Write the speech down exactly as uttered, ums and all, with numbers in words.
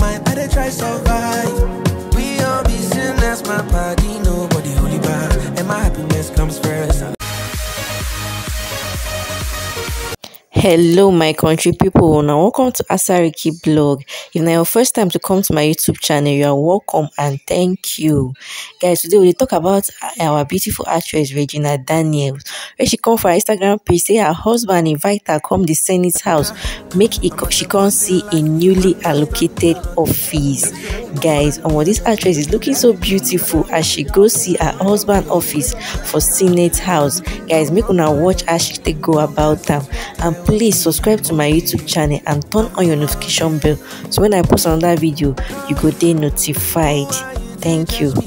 mind, I dey try survive. We all be sinners, my body, nobody holy back. And my happiness comes first. Hello my country people, now welcome to Asariki blog. If now your first time to come to my YouTube channel, you are welcome and thank you. Guys, today we talk about our beautiful actress Regina Daniels. When she come for her Instagram page, say her husband invite her come the Senate's house, make it she can't see a newly allocated office. Guys, um, this actress is looking so beautiful as she goes see her husband office for Senate house. Guys, make una watch as she take go about them, and please subscribe to my YouTube channel and turn on your notification bell so when I post another video you go dey notified. Thank you.